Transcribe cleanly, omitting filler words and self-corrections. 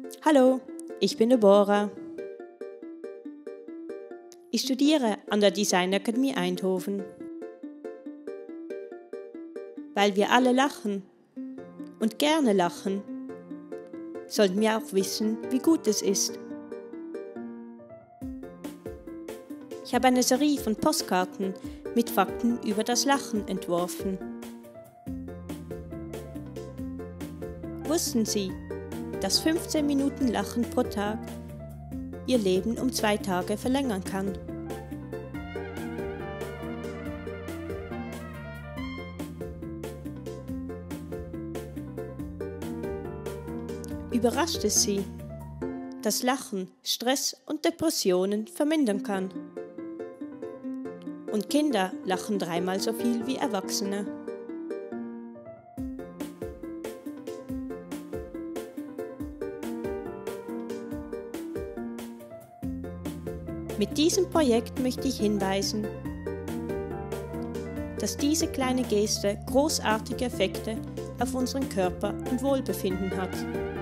Hallo, ich bin Deborah. Ich studiere an der Designakademie Eindhoven. Weil wir alle lachen und gerne lachen, sollten wir auch wissen, wie gut es ist. Ich habe eine Serie von Postkarten mit Fakten über das Lachen entworfen. Wussten Sie, dass 15 Minuten Lachen pro Tag Ihr Leben um 2 Tage verlängern kann? Überrascht es Sie, dass Lachen Stress und Depressionen vermindern kann? Und Kinder lachen 3-mal so viel wie Erwachsene. Mit diesem Projekt möchte ich hinweisen, dass diese kleine Geste großartige Effekte auf unseren Körper und Wohlbefinden hat.